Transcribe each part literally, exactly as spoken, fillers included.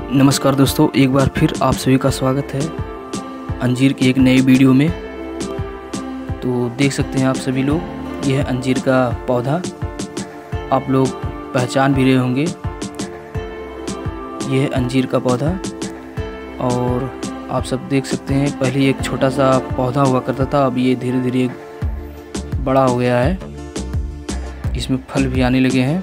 नमस्कार दोस्तों, एक बार फिर आप सभी का स्वागत है अंजीर की एक नई वीडियो में। तो देख सकते हैं आप सभी लोग, यह है अंजीर का पौधा। आप लोग पहचान भी रहे होंगे, यह है अंजीर का पौधा। और आप सब देख सकते हैं, पहले एक छोटा सा पौधा हुआ करता था, अब ये धीरे धीरे बड़ा हो गया है। इसमें फल भी आने लगे हैं।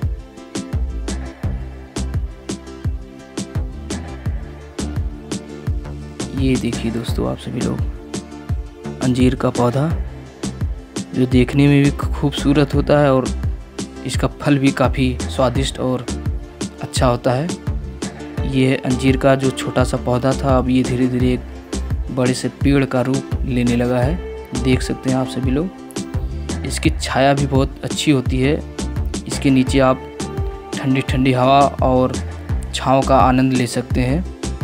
ये देखिए दोस्तों आप सभी लोग, अंजीर का पौधा जो देखने में भी खूबसूरत होता है और इसका फल भी काफ़ी स्वादिष्ट और अच्छा होता है। ये अंजीर का जो छोटा सा पौधा था, अब ये धीरे धीरे एक बड़े से पेड़ का रूप लेने लगा है। देख सकते हैं आप सभी लोग, इसकी छाया भी बहुत अच्छी होती है। इसके नीचे आप ठंडी ठंडी हवा और छाँव का आनंद ले सकते हैं।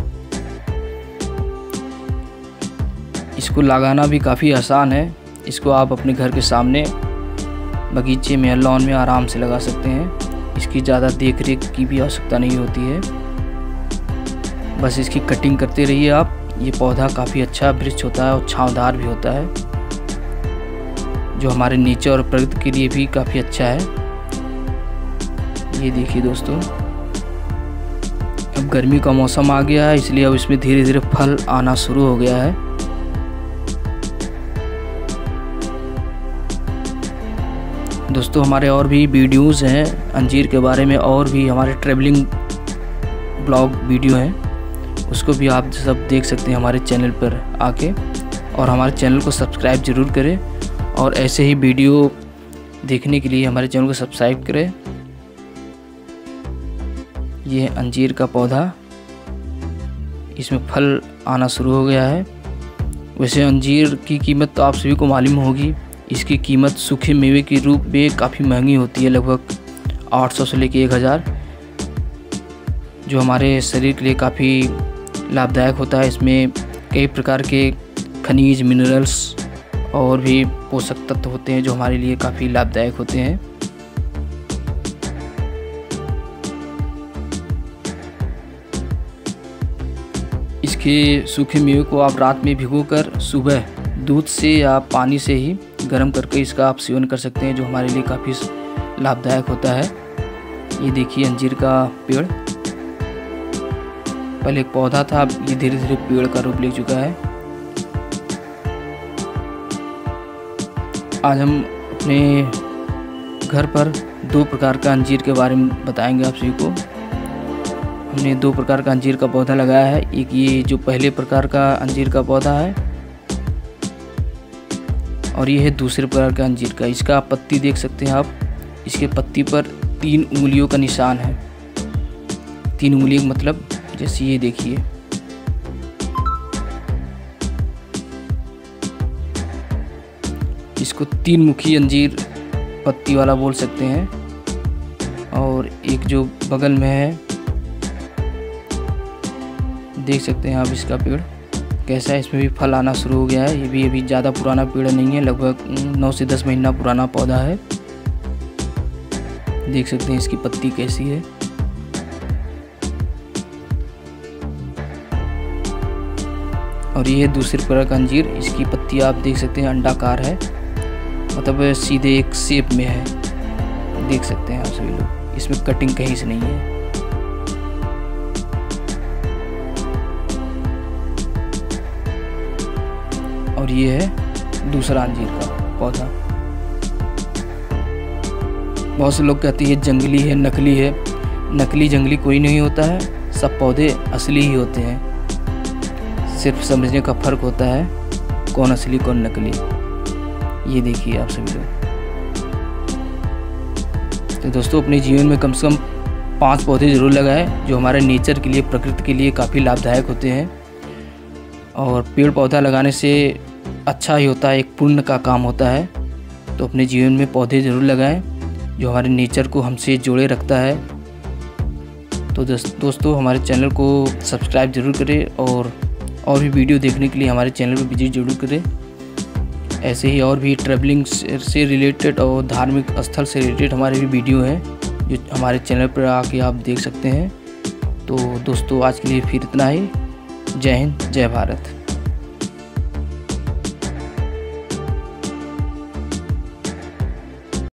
इसको लगाना भी काफ़ी आसान है। इसको आप अपने घर के सामने बगीचे में या लॉन में आराम से लगा सकते हैं। इसकी ज़्यादा देख रेख की भी आवश्यकता नहीं होती है, बस इसकी कटिंग करते रहिए आप। ये पौधा काफ़ी अच्छा वृक्ष होता है और छांवदार भी होता है, जो हमारे नेचर और प्रकृति के लिए भी काफ़ी अच्छा है। ये देखिए दोस्तों, अब गर्मी का मौसम आ गया है, इसलिए अब इसमें धीरे धीरे फल आना शुरू हो गया है। दोस्तों हमारे और भी वीडियोज़ हैं अंजीर के बारे में, और भी हमारे ट्रैवलिंग ब्लॉग वीडियो हैं, उसको भी आप सब देख सकते हैं हमारे चैनल पर आके। और हमारे चैनल को सब्सक्राइब ज़रूर करें, और ऐसे ही वीडियो देखने के लिए हमारे चैनल को सब्सक्राइब करें। ये है अंजीर का पौधा, इसमें फल आना शुरू हो गया है। वैसे अंजीर की कीमत तो आप सभी को मालूम होगी। इसकी कीमत सूखे मेवे के रूप में काफ़ी महंगी होती है, लगभग आठ सौ से लेके एक हज़ार, जो हमारे शरीर के लिए काफ़ी लाभदायक होता है। इसमें कई प्रकार के खनिज, मिनरल्स और भी पोषक तत्व होते हैं, जो हमारे लिए काफ़ी लाभदायक होते हैं। इसके सूखे मेवे को आप रात में भिगोकर सुबह दूध से या पानी से ही गर्म करके इसका आप सेवन कर सकते हैं, जो हमारे लिए काफ़ी लाभदायक होता है। ये देखिए अंजीर का पेड़, पहले एक पौधा था, अब ये धीरे धीरे पेड़ का रूप ले चुका है। आज हम अपने घर पर दो प्रकार का अंजीर के बारे में बताएंगे आप सभी को। हमने दो प्रकार का अंजीर का पौधा लगाया है। एक ये जो पहले प्रकार का अंजीर का पौधा है, और ये है दूसरे प्रकार का अंजीर का। इसका पत्ती देख सकते हैं आप, इसके पत्ती पर तीन उंगलियों का निशान है। तीन उंगली मतलब जैसे ये देखिए, इसको तीन मुखी अंजीर पत्ती वाला बोल सकते हैं। और एक जो बगल में है, देख सकते हैं आप इसका पेड़ कैसा है, इसमें भी फल आना शुरू हो गया है। ये भी अभी ज़्यादा पुराना पेड़ नहीं है, लगभग नौ से दस महीना पुराना पौधा है। देख सकते हैं इसकी पत्ती कैसी है। और ये है दूसरे प्रकार का अंजीर, इसकी पत्ती आप देख सकते हैं अंडाकार है, मतलब सीधे एक शेप में है। देख सकते हैं आप सभी लोग, इसमें कटिंग कहीं से नहीं है। और ये है दूसरा अंजीर का पौधा। बहुत से लोग कहते हैं जंगली है, नकली है। नकली जंगली कोई नहीं होता है, सब पौधे असली ही होते हैं। सिर्फ समझने का फ़र्क होता है कौन असली कौन नकली। ये देखिए आप सभी लोग। तो दोस्तों अपने जीवन में कम से कम पांच पौधे ज़रूर लगाएं, जो हमारे नेचर के लिए, प्रकृति के लिए काफ़ी लाभदायक होते हैं। और पेड़ पौधा लगाने से अच्छा ही होता है, एक पुण्य का काम होता है। तो अपने जीवन में पौधे ज़रूर लगाएं, जो हमारे नेचर को हमसे जोड़े रखता है। तो दोस्तों हमारे चैनल को सब्सक्राइब ज़रूर करें, और और भी वीडियो देखने के लिए हमारे चैनल पर विजिट ज़रूर करें। ऐसे ही और भी ट्रैवलिंग से रिलेटेड और धार्मिक स्थल से रिलेटेड हमारे भी वीडियो हैं, जो हमारे चैनल पर आके आप देख सकते हैं। तो दोस्तों आज के लिए फिर इतना ही। जय हिंद, जय भारत।